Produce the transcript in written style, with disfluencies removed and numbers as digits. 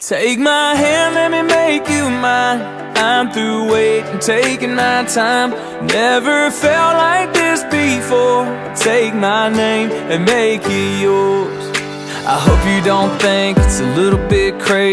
Take my hand, let me make you mine. I'm through waiting, taking my time. Never felt like this before. Take my name and make it yours. I hope you don't think it's a little bit crazy.